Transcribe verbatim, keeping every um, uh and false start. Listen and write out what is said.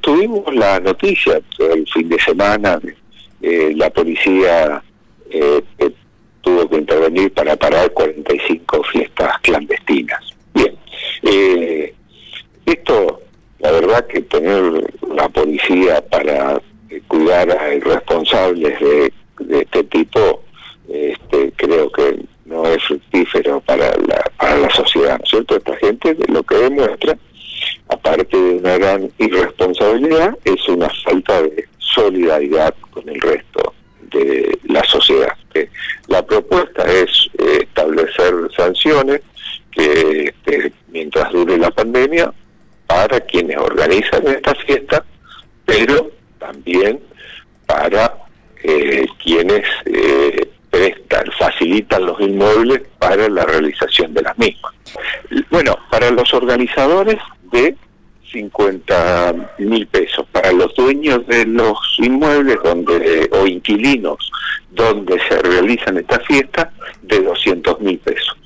tuvimos la noticia el fin de semana, eh, la policía eh, eh, tuvo que intervenir para parar cuarenta y cinco fiestas clandestinas. Bien, eh, esto, la verdad que tener la policía para eh, cuidar a irresponsables de, de este tipo, este, creo que no es fructífero para la, para la sociedad, ¿no es cierto? Esta gente lo que demuestra, aparte de una gran irresponsabilidad, es una falta de solidaridad con el resto de la sociedad. La propuesta es eh, establecer sanciones que este, mientras dure la pandemia para quienes organizan esta fiesta, pero también para eh, quienes eh, prestan, facilitan los inmuebles para la realización de las mismas. Bueno, para los organizadores de cincuenta mil pesos, para los dueños de los inmuebles donde o inquilinos donde se realizan estas fiestas de doscientos mil pesos.